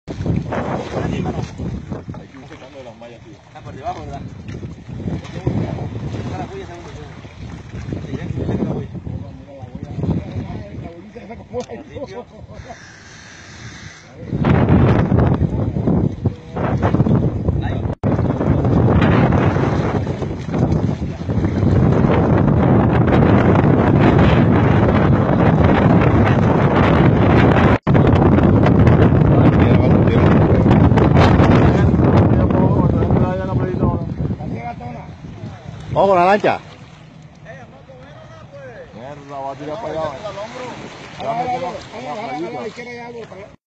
Hay que ir buscando las mallas, tío. Está por debajo, ¿verdad? Está la bulla, segundo. Vamos con la lancha. Mierda, va a tirar para allá.